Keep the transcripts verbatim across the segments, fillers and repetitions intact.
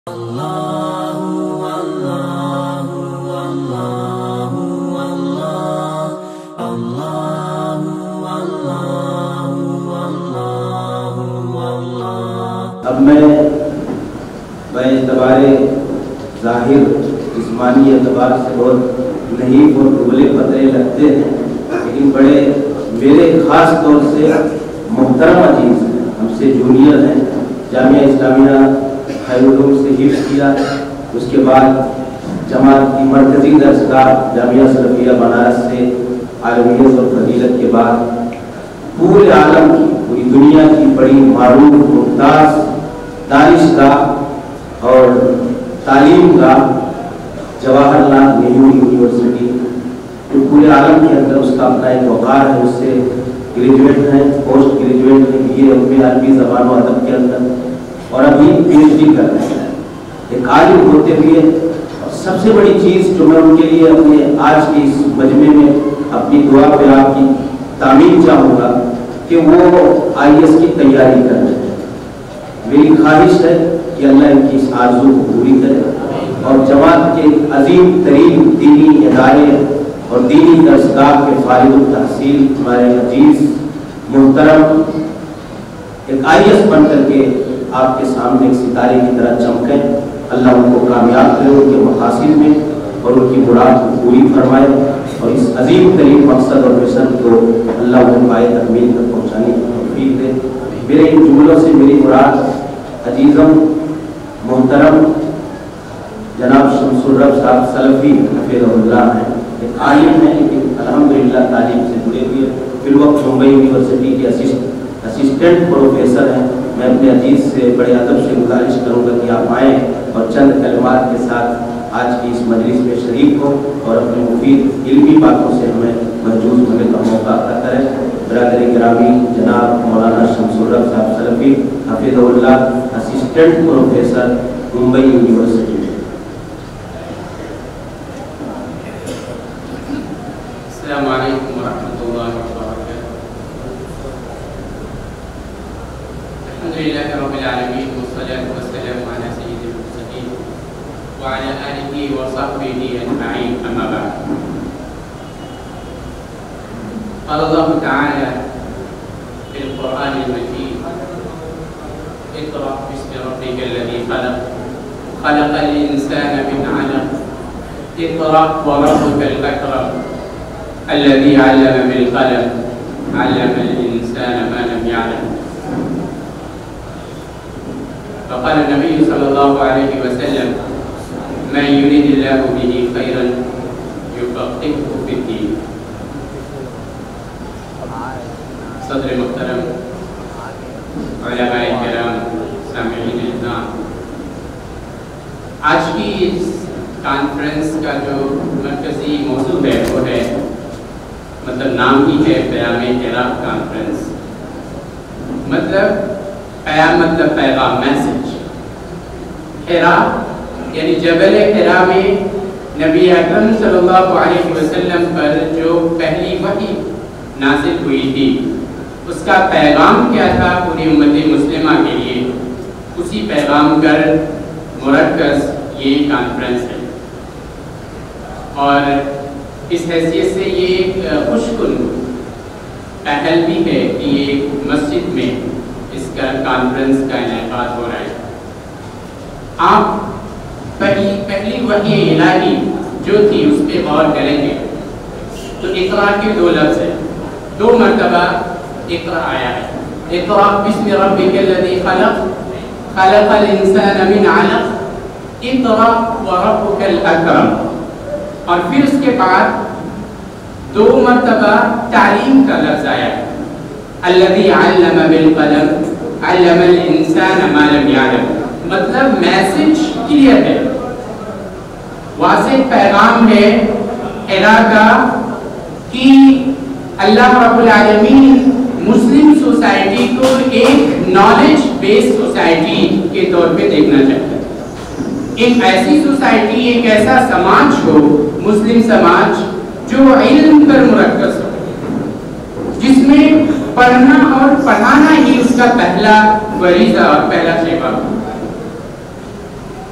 اب میں اعتبار ظاہر جسمانی اعتبار سے بہت نہیں اور دبلے پتلے لگتے ہیں، لیکن بڑے میرے خاص طور سے محترم عزیز ہیں، ہم سے جونیئر ہیں، جامعہ اسلامیہ خیرالعلوم سے حفظ کیا، اس کے بعد جماعت کی مرکزی درسگاہ جامعہ سلفیہ بنارس سے عالمیت اور فضیلت کے بعد پورے عالم کی پوری دنیا کی بڑی معروف ممتاز دانشگاہ اور تعلیم گاہ جواہر لال نہرو یونیورسٹی جو پورے عالم کے اندر اس کا اپنا ایک وقار ہے، اس سے گریجویٹ ہیں، پوسٹ گریجویٹ ہیں، B A M A Arabi زبان و ادب کے اندر، اور ابھی پی ایچ ڈی کر رہے ہیں ایک عالم ہوتے ہوئے۔ اور سب سے بڑی چیز جو میں ان کے لیے اپنے آج کے اس مجمع میں اپنی دعا پہ آپ کی تعمیر چاہوں گا کہ وہ آئی ایس کی تیاری کر رہے ہیں۔ میری خواہش ہے کہ اللہ ان کی اس آرزو کو پوری کرے اور جماعت کے عظیم ترین دینی ادارے اور دینی درسگاہ کے فارغ التحصیل ہمارے عزیز محترم ایک آئی ایس بن کر کے آپ کے سامنے ایک ستارے کی طرح چمکیں۔ اللہ ان کو کامیاب کرے ان کے مقاصد میں اور ان کی مراد کو پوری فرمائے اور اس عظیم ترین مقصد اور مشن کو اللہ ان پائے تکمیل تک پہنچانے کی توفیق دے۔ میرے ان جملوں سے میری مراد عزیزم محترم جناب شمس الرب صاحب سلفی حفظہ اللہ ہیں، ایک عالم ہیں لیکن الحمدللہ تعلیم سے جڑے ہوئے، فی الوقت ممبئی یونیورسٹی کے اسسٹنٹ پروفیسر ہیں۔ میں اپنے عزیز سے بڑے ادب سے گزارش کروں گا کہ آپ آئیں اور چند کلمات کے ساتھ آج کی اس مجلس میں شریک ہوں اور اپنے مفید علمی باتوں سے ہمیں محجوز ہونے کا موقع عطا کریں۔ برادر گرامی جناب مولانا شمس الرب صاحب سلفی حفظہ اللہ، اسسٹنٹ پروفیسر ممبئی یونیورسٹی۔ السلام علیکم ورحمۃ اللہ وبرکاتہ۔ الحمدللہ رب العالمین والصلاة والسلام علی سید المرسلین وعلی آلہ وصحبہ اجمعین، اما بعد۔ قال اللہ تعالی فی القرآن المجید: اقرأ باسم ربک الذی خلق خلق الانسان من علق اقرأ وربک الاکرم الذي علم بالقلم علم الإنسان ما لم يعلم۔ فقال النبي صلى الله عليه وسلم: من يريد الله به خيرا يفقهه في الدين۔ صدر محترم، علماء کرام، سامعین اعزام، آج کی اس کانفرنس کا جو مرکزی موضوع ہے وہ ہے، مطلب نام ہی ہے پیام حرا کانفرنس۔ مطلب پیام مطلب پیغام، میسج۔ حرا یعنی جبل حرا میں نبی اکرم صلی اللہ علیہ وسلم پر جو پہلی وحی نازل ہوئی تھی اس کا پیغام کیا تھا پوری امت مسلمہ کے لیے، اسی پیغام پر مرکز یہ کانفرنس ہے۔ اور اس حیثیت سے یہ ایک خوش کن پہل بھی ہے کہ یہ مسجد میں اس کا کانفرنس کا انعقاد ہو رہا ہے۔ آپ پہلی پہلی وحی الہی جو تھی اس پہ غور کریں گے تو اقرا کے دو لفظ ہیں، دو مرتبہ اقرا آیا ہے۔ اقرا باسم ربک الذی خلق خلق الانسان من علق اقرا وربک الاکرم، اور پھر اس کے بعد دو مرتبہ تعلیم کا لفظ آیا ہے، الذی علم بالقلم علم الانسان ما لم یعلم۔ مطلب میسج کلیئر ہے، واضح پیغام ہے حرا کا کہ اللہ رب العالمین مسلم سوسائٹی کو ایک نالج بیس سوسائٹی کے طور پہ دیکھنا چاہتا ہے۔ ایک ایسی سوسائٹی، ایک ایسا سماج ہو، مسلم سماج جو علم پر مرکز ہو، جس میں پڑھنا اور پڑھانا ہی اس کا پہلا فریضہ اور پہلا شعبہ ہو۔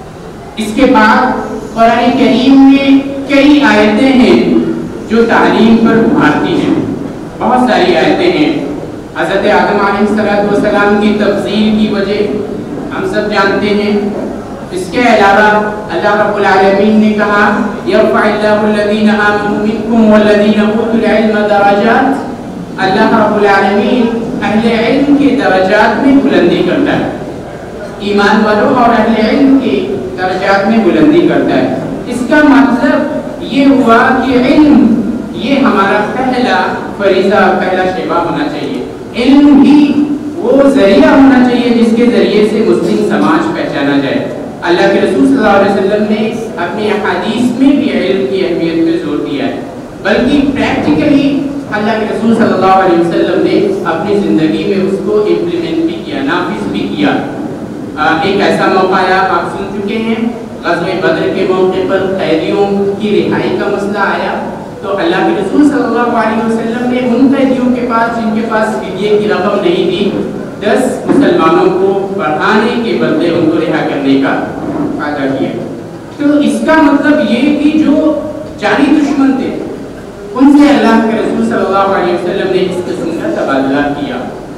اس کے بعد قرآن کریم میں کئی آیتیں ہیں جو تعلیم پر ابھارتی ہیں، بہت ساری آیتیں ہیں۔ حضرت آدم علیہ السلام کی تفضیل کی وجہ ہم سب جانتے ہیں۔ اس کے علاوہ اللہ رب العالمین نے کہا یرفع اللہ الذین آمنوا منکم والذین اوتوا العلم درجات، اللہ رب العالمین اہل علم کے درجات میں بلندی کرتا ہے، ایمان والوں اور اہل علم کے درجات میں بلندی کرتا ہے۔ اس کا مطلب یہ ہوا کہ علم یہ ہمارا پہلا فریضہ، پہلا شیوا ہونا چاہیے۔ علم ہی وہ ذریعہ ہونا چاہیے جس کے ذریعے سے مسلم سماج پہچانا جائے۔ اللہ کے رسول صلی اللہ علیہ وسلم نے اپنی احادیث میں بھی علم کی اہمیت پہ زور دیا ہے، بلکہ پریکٹیکلی اللہ کے رسول صلی اللہ علیہ وسلم نے اپنی زندگی میں اس کو امپلیمنٹ بھی کیا، نافذ بھی کیا۔ ایک ایسا موقع آیا، آپ سن چکے ہیں، غزوہ بدر کے موقع پر قیدیوں کی رہائی کا مسئلہ آیا، تو اللہ کے رسول صلی اللہ علیہ وسلم نے ان قیدیوں کے پاس جن کے پاس فدیے کی رقم نہیں تھی، دس مسلمانوں کو بڑھانے کے بدلے ان کو رہا کرنے کا وعدہ کیا۔ تو اس کا مطلب یہ کہ جو جانی دشمن تھے ان سے اللہ کے رسول صلی اللہ علیہ وسلم نے اس قسم کا تبادلہ کیا۔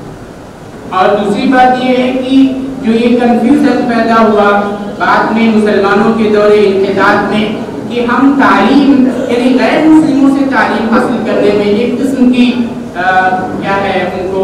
اور دوسری بات یہ ہے کہ جو یہ کنفیوژن پیدا ہوا بعد میں مسلمانوں کے دور انحطاط میں کہ ہم تعلیم یعنی غیر مسلموں سے تعلیم حاصل کرنے میں ایک قسم کی کیا ہے ان کو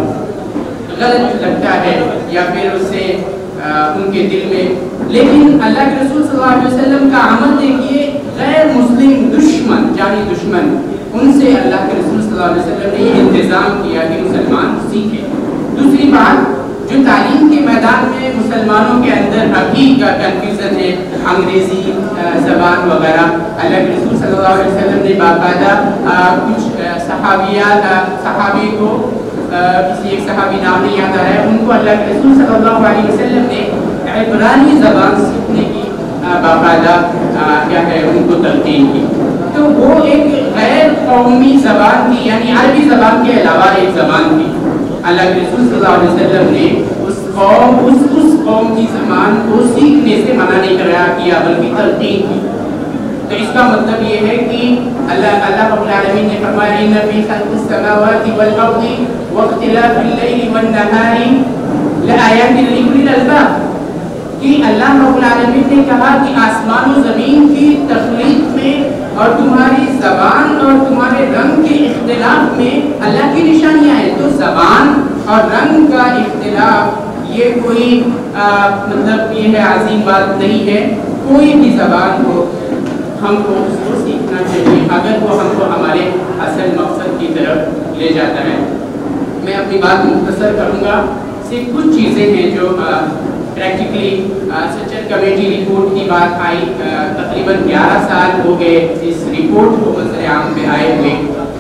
غلط لگتا ہے یا پھر اس سے ان کے دل میں، لیکن اللہ کے رسول صلی اللہ علیہ وسلم کا عمل دیکھیے، غیر مسلم دشمن جانی دشمن ان سے اللہ کے رسول صلی اللہ علیہ وسلم نے یہ انتظام کیا کہ مسلمان سیکھیں۔ دوسری بات، جو تعلیم کے میدان میں مسلمانوں کے اندر ابھی کا کنفیوژن ہے، انگریزی زبان وغیرہ، اللہ کے رسول صلی اللہ علیہ وسلم نے باقاعدہ کچھ صحابیات صحابی کو کسی ایک صحابی نام نہیں یاد آ رہا ہے، ان کو اللہ کے رسول صلی اللہ علیہ وسلم نے عبرانی زبان سیکھنے کی باقاعدہ کیا ہے ان کو تلقین کی۔ تو وہ ایک غیر قومی زبان تھی، یعنی عربی زبان کے علاوہ ایک زبان تھی۔ اللہ کے رسول صلی اللہ علیہ وسلم نے اس قوم اس اس قوم کی زبان کو سیکھنے سے منع نہیں کرا کیا بلکہ تلقین کی۔ تو اس کا مطلب یہ ہے کہ اللہ اللہ رب العالمین نے فرمایا ان فی خلق السماوات والارض واختلاف الليل والنهار لآیات لأولی الالباب، کہ اللہ رب العالمین نے کہا کہ آسمان و زمین کی تخلیق میں اور تمہاری زبان اور تمہارے رنگ کے اختلاف میں اللہ کی نشانیاں ہیں۔ تو زبان اور رنگ کا اختلاف یہ کوئی مطلب یہ ہے عظیم بات نہیں ہے، کوئی بھی زبان کو ہم کو اس کو سیکھنا چاہیے اگر وہ ہم کو ہمارے اصل مقصد کی طرف لے جاتا ہے۔ میں اپنی بات مختصر کروں گا، صرف کچھ چیزیں ہیں جو پریکٹیکلی سچر کمیٹی رپورٹ کی بات آئی، تقریباً گیارہ سال ہو گئے اس رپورٹ کو منظر عام پہ آئے ہوئے۔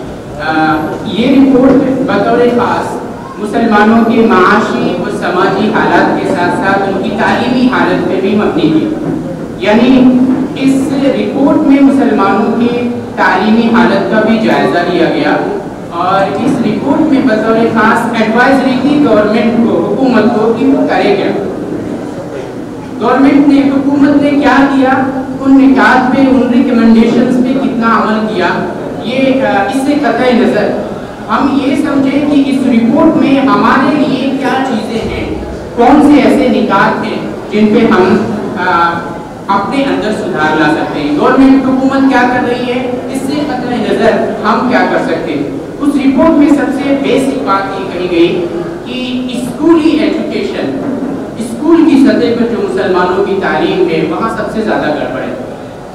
یہ رپورٹ بطور خاص مسلمانوں کے معاشی و سماجی حالات کے ساتھ ساتھ ان کی تعلیمی حالت پہ بھی مبنی تھی، یعنی اس رپورٹ میں مسلمانوں کی تعلیمی حالت کا بھی جائزہ لیا گیا، اور اس رپورٹ میں بطور خاص ایڈوائزری کی گورنمنٹ کو، حکومت کو کہ وہ کرے کیا۔ گورنمنٹ نے حکومت نے کیا کیا، ان نکات پہ ان ریکمنڈیشنز پہ کتنا عمل کیا، یہ اس سے قطع نظر ہم یہ سمجھیں کہ اس رپورٹ میں ہمارے لیے کیا چیزیں ہیں، کون سے ایسے نکات ہیں جن پہ ہم اپنے اندر سدھار لا سکتے ہیں۔ گورنمنٹ حکومت کیا کر رہی ہے، اس سے قطع نظر ہم کیا کر سکتے ہیں۔ اس رپورٹ میں سب سے بیسک بات یہ کہی گئی کہ اسکولی ایجوکیشن، اسکول کی سطح پر جو مسلمانوں کی تعلیم ہے وہاں سب سے زیادہ گڑبڑ ہے،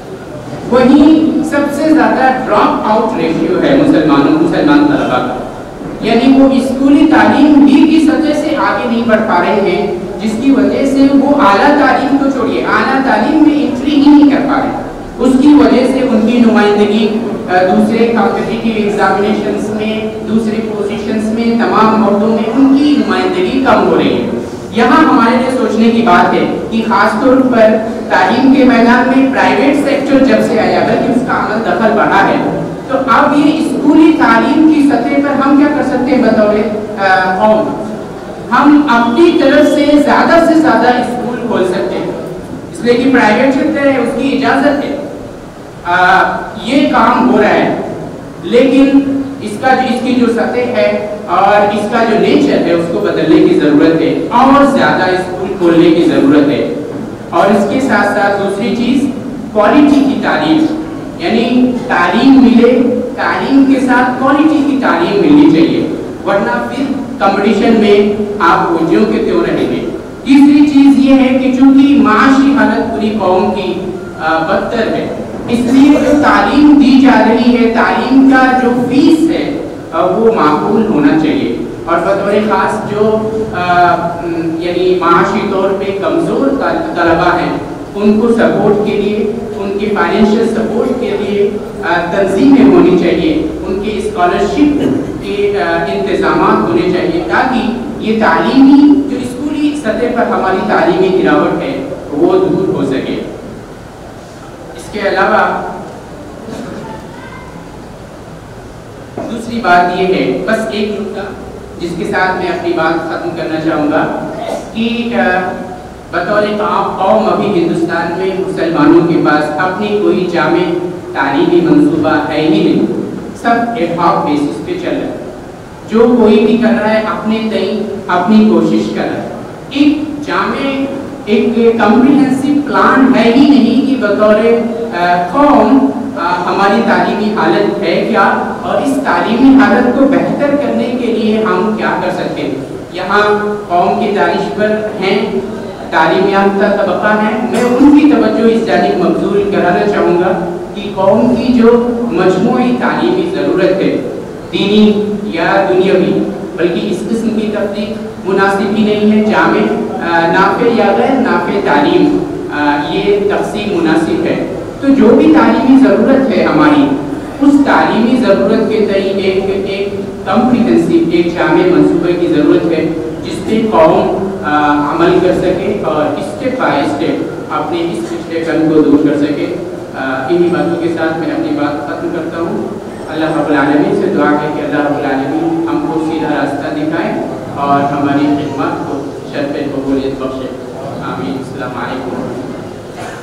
وہیں سب سے زیادہ ڈراپ آؤٹ ریشیو ہے مسلمانوں مسلمان طلبا کا، یعنی وہ اسکولی تعلیم بھی کی سطح سے آگے نہیں بڑھ پا رہے ہیں، جس کی وجہ سے وہ اعلیٰ تعلیم کو چھوڑیے اعلیٰ تعلیم میں انٹری ہی نہیں کر پا رہے، اس کی وجہ سے ان کی نمائندگی دوسرے کمپٹیٹیو ایگزامینیشنز میں، دوسری پوزیشنز میں، تمام عہدوں میں ان کی نمائندگی کم ہو رہی ہے۔ یہاں ہمارے لیے سوچنے کی بات ہے کہ خاص طور پر تعلیم کے میدان میں پرائیویٹ سیکٹر جب سے آیا بلکہ اس کا عمل دخل بڑھا ہے، تو اب یہ اسکولی تعلیم کی سطح پر ہم کیا کر سکتے ہیں بطور قوم، ہم اپنی طرف سے زیادہ سے زیادہ اسکول کھول سکتے ہیں۔ اس لیے کہ پرائیویٹ سیکٹر ہے، اس کی اجازت ہے، آ, یہ کام ہو رہا ہے، لیکن اس کا جو اس کی جو سطح ہے اور اس کا جو نیچر ہے اس کو بدلنے کی ضرورت ہے، اور زیادہ اسکول کھولنے کی ضرورت ہے۔ اور اس کے ساتھ ساتھ دوسری چیز کوالٹی کی تعلیم، یعنی تعلیم ملے، تعلیم کے ساتھ کوالٹی کی تعلیم ملنی چاہیے، ورنہ پھر کمپٹیشن میں آپ الجھوں کے کیوں رہیں گے۔ تیسری چیز یہ ہے کہ چونکہ معاشی حالت پوری قوم کی بدتر ہے، اس لیے جو تعلیم دی جا رہی ہے، تعلیم کا جو فیس ہے وہ معقول ہونا چاہیے، اور بطور خاص جو یعنی معاشی طور پہ کمزور طلباء ہیں ان کو سپورٹ کے لیے، ان کے فائنینشیل سپورٹ کے لیے تنظیمیں ہونی چاہیے، ان کے اسکالرشپ کے انتظامات ہونے چاہیے، تاکہ یہ تعلیمی جو اسکولی سطح پر ہماری تعلیمی گراوٹ ہے وہ دور ہو سکے۔ اس کے علاوہ دوسری بات یہ ہے، بس ایک نکتہ جس کے ساتھ میں اپنی بات ختم کرنا چاہوں گا، کہ بطور قوم ابھی ہندوستان میں مسلمانوں کے پاس اپنی کوئی جامع تعلیمی منصوبہ ہے ہی نہیں، سب ایڈ ہاک بیسس پہ چل رہا ہے، جو کوئی بھی کر رہا ہے اپنے تئیں اپنی کوشش کر رہا ہے، ایک جامع ایک کمپریہنسو پلان ہے ہی نہیں کہ بطور قوم ہماری تعلیمی حالت ہے کیا، اور اس تعلیمی حالت کو بہتر کرنے کے لیے ہم کیا کر سکتے ہیں۔ یہاں قوم کی دانشور ہیں، تعلیم یافتہ طبقہ ہے، میں ان کی توجہ اس جانب مبذول کرانا چاہوں گا کہ قوم کی جو مجموعی تعلیمی ضرورت ہے، دینی یا دنیاوی، بلکہ اس قسم کی تفریق مناسب ہی نہیں ہے، جامع نافع یا غیر نافع تعلیم یہ تقسیم مناسب ہے۔ تو جو بھی تعلیمی ضرورت ہے ہماری، اس تعلیمی ضرورت کے تئیں ایک ایک کمپریہنسو ایک جامع منصوبے کی ضرورت ہے، جس پہ قوم عمل کر سکے اور اسٹیپ بائی اسٹیپ اپنے اس پچھلے پن کو دور کر سکے۔ انہی باتوں کے ساتھ میں اپنی بات ختم کرتا ہوں۔ اللہ رب العالمین سے دعا ہے کہ اللہ رب العالمین ہم کو سیدھا راستہ دکھائے اور ہماری خدمات کو شرف قبولیت بخشے۔ آمین۔ السلام علیکم۔